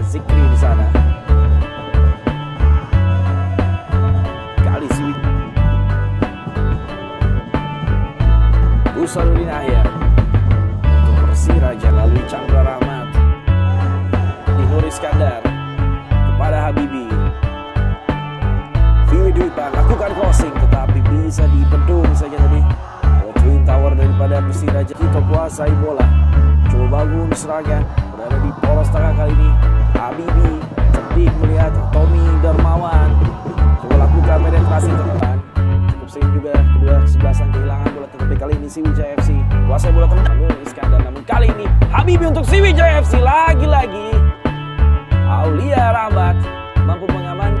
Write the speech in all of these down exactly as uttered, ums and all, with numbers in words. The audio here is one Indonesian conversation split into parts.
Zikri di sana. Kali Siwi. Busaludin akhir untuk Persiraja lalui Chandra Rahmat. Nur Iskandar kepada Habibie. Viwi Dwipa lakukan crossing tetapi bisa dibendung saja tadi. Twin Tower daripada Persiraja. Kita kuasai bola. Coba bangun serangan. Berada di poros tengah kali ini. Habibie cerdik melihat Tommy Darmawan. Coba lakukan penetrasi teman. Cukup sering juga kedua kesebelasan kehilangan bola. Tetapi kali ini Sriwijaya F C kuasai bola teman. Nur Iskandar. Namun kali ini Habibie untuk Sriwijaya F C lagi-lagi. Aulia Rahmat mampu mengaman.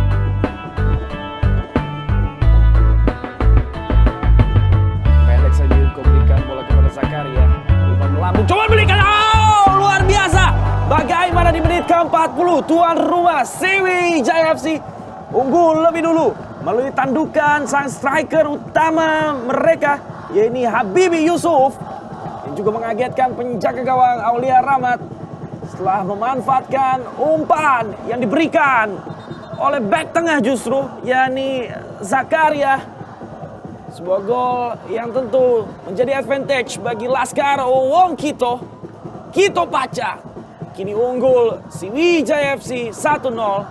Pendek saja memberikan bola kepada Zakaria. Lupa melambung. Coba berikan. Oh, luar biasa. Bagaimana di menit ke empat puluh tuan rumah Sriwijaya F C unggul lebih dulu melalui tandukan sang striker utama mereka, yaitu Habibie Yusuf, yang juga mengagetkan penjaga gawang Aulia Rahmat setelah memanfaatkan umpan yang diberikan oleh bek tengah justru, yakni Zakaria. Sebuah gol yang tentu menjadi advantage bagi Laskar Wong Kito. Kito Paca kini unggul Sriwijaya F C satu nol.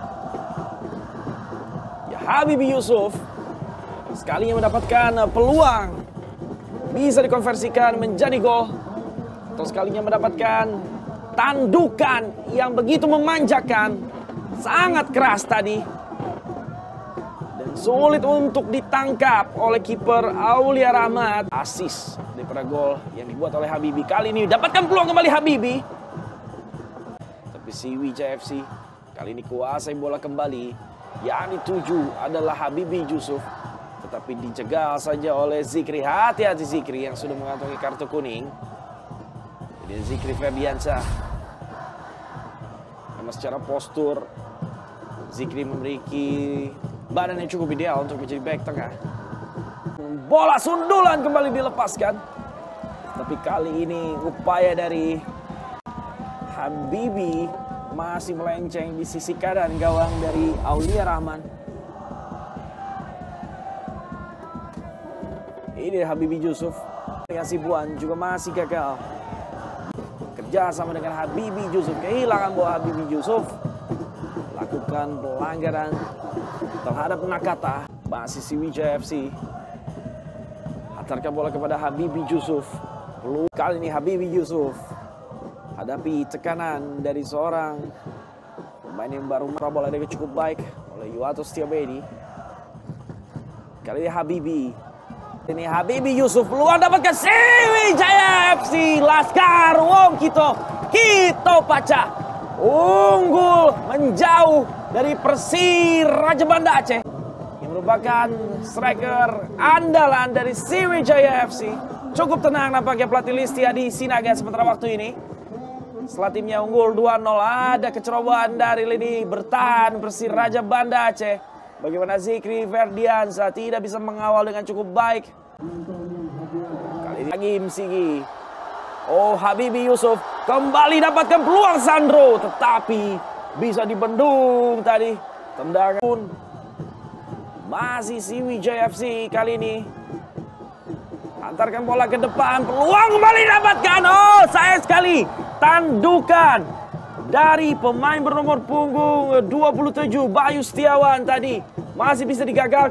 Ya, Habibie Yusuf sekalinya mendapatkan peluang bisa dikonversikan menjadi gol, atau sekalinya mendapatkan tandukan yang begitu memanjakan, sangat keras tadi, dan sulit untuk ditangkap oleh kiper Aulia Rahmat. Asis daripada gol yang dibuat oleh Habibie. Kali ini dapatkan peluang kembali Habibie, tapi Sriwijaya F C kali ini kuasai bola kembali. Yang dituju adalah Habibie Yusuf, tetapi dijegal saja oleh Zikri. Hati-hati Zikri yang sudah mengantongi kartu kuning. Jadi Zikri Ferdiansyah. Memang secara postur Zikri memiliki badan yang cukup ideal untuk menjadi back tengah. Bola sundulan kembali dilepaskan. Tapi kali ini upaya dari Habibie masih melenceng di sisi kanan gawang dari Aulia Rahman. Ini Habibie Yusuf. Hasibuan juga masih gagal. Kerja sama dengan Habibie Yusuf. Kehilangan bola Habibie Yusuf. Lakukan pelanggaran terhadap Nakata. Masih Sriwijaya F C. Hantarkan bola kepada Habibie Yusuf. Kali ini Habibie Yusuf hadapi tekanan dari seorang pemain yang baru bola dengan cukup baik oleh Yuwato Setiabedi. Kali ini Habibie. Ini Habibie Yusuf peluang dapatkan Sriwijaya F C. Laskar Wong Kito. Kito Paca unggul menjauh dari Persiraja Banda Aceh yang merupakan striker andalan dari Sriwijaya F C. Cukup tenang nampaknya pelatih Listiadi Sinaga sementara waktu ini. Setelah timnya unggul dua nol, ada kecerobohan dari lini bertahan Persiraja Banda Aceh. Bagaimana Zikri Ferdiansyah tidak bisa mengawal dengan cukup baik. Kali ini lagi Msigi. Oh, Habibie Yusuf kembali dapatkan peluang Sandro, tetapi bisa dibendung tadi. Tendangan pun masih Sriwijaya F C kali ini. Antarkan bola ke depan, peluang kembali dapatkan. Oh, sayang sekali. Tandukan dari pemain bernomor punggung dua puluh tujuh Bayu Setiawan tadi masih bisa digagalkan.